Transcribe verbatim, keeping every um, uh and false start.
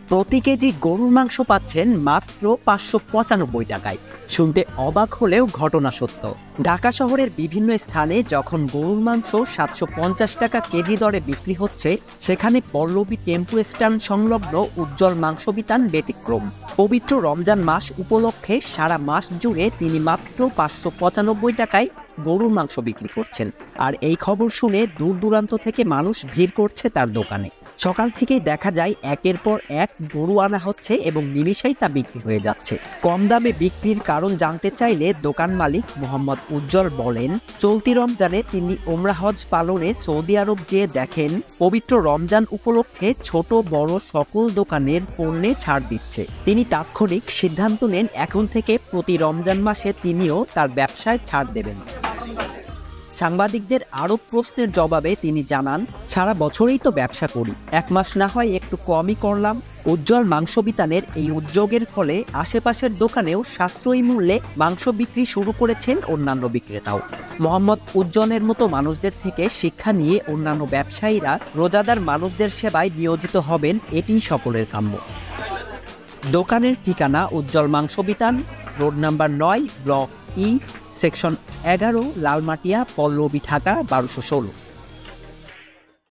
প্রতি কেজি গরুর মাংস পাচ্ছেন মাত্র পাঁচশো পঁচানব্বই টাকায়। শুনতে অবাক হলেও ঘটনা সত্য। ঢাকা শহরের বিভিন্ন স্থানে যখন গরুর মাংস সাতশো পঞ্চাশ টাকা কেজি দরে বিক্রি হচ্ছে, সেখানে পল্লবী টেম্পু স্ট্যান্ড সংলগ্ন উজ্জ্বল মাংস বিতান ব্যতিক্রম। পবিত্র রমজান মাস উপলক্ষে সারা মাস জুড়ে তিনি মাত্র পাঁচশো পঁচানব্বই টাকায় গরুর মাংস বিক্রি করছেন। আর এই খবর শুনে দূর দূরান্ত থেকে মানুষ ভিড় করছে তার দোকানে। সকাল থেকেই দেখা যায় একের পর এক গরু আনা হচ্ছে এবং নিমিষেই তা বিক্রি হয়ে যাচ্ছে। কম দামে বিক্রির কারণ জানতে চাইলে দোকান মালিক মোহাম্মদ উজ্জ্বল বলেন, চলতি রমজানে তিনি ওমরা হজ পালনে সৌদি আরব যেয়ে দেখেন পবিত্র রমজান উপলক্ষে ছোট বড় সকল দোকানের পণ্যে ছাড় দিচ্ছে। তিনি তাৎক্ষণিক সিদ্ধান্ত নেন এখন থেকে প্রতি রমজান মাসে তিনিও তার ব্যবসায় ছাড় দেবেন। সাংবাদিকদের আরও প্রশ্নের জবাবে তিনি জানান, সারা বছরই তো ব্যবসা করি, এক মাস না হয় একটু কমই করলাম। উজ্জ্বল মাংস বিতানের এই উদ্যোগের ফলে আশেপাশের দোকানেও সাশ্রয়ী মূল্যে মাংস বিক্রি শুরু করেছেন অন্যান্য বিক্রেতাও। মোহাম্মদ উজ্জ্বলের মতো মানুষদের থেকে শিক্ষা নিয়ে অন্যান্য ব্যবসায়ীরা রোজাদার মানুষদের সেবায় নিয়োজিত হবেন, এটিই সকলের কাম্য। দোকানের ঠিকানা উজ্জ্বল মাংস বিতান, রোড নাম্বার নয়, ব্লক ই, সেকশন এগারো, লালমাটিয়া, পল্লবী, ঢাকা বারোশো ষোলো।